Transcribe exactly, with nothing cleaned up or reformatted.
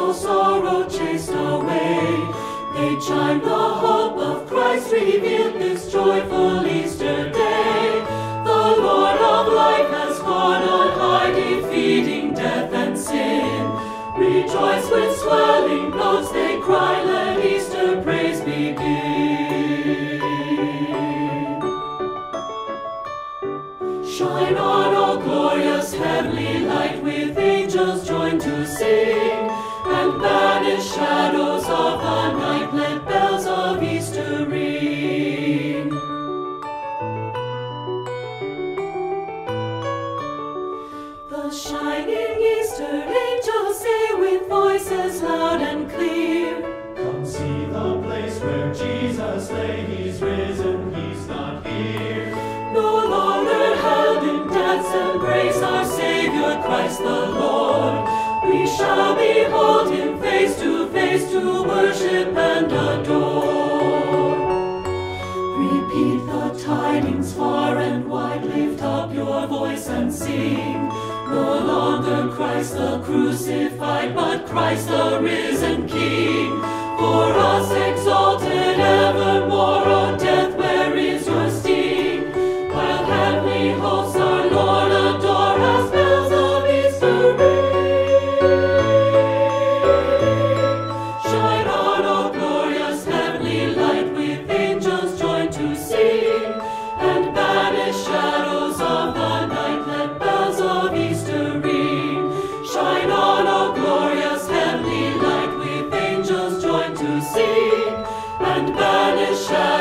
all sorrow chased away. They chime the hope of Christ revealed this joyful Easter day. The Lord of life has gone on high, defeating death and sin. Rejoice with swelling notes, they cry, let Easter praise begin. Shine on, O glorious heavenly light, with angels join to sing, and banish shadows of the night, let bells of Easter ring. The shining Easter angels say with voices loud and clear, come see the place where Jesus lay, he's risen, he's not here. No longer held in death's embrace, our Savior Christ the Lord. We shall behold him face to face, to worship and adore. Repeat the tidings far and wide, lift up your voice and sing. No longer Christ the crucified, but Christ the risen King. For us exalted evermore, O death, where is your sting? While heavenly hosts our Lord adore, as bells of Easter ring. Shine on, O glorious heavenly light, with angels join to sing, and banish shadows of the night, let bells of Easter ring. Shine on, O glorious heavenly light, with angels join to sing, and banish shadows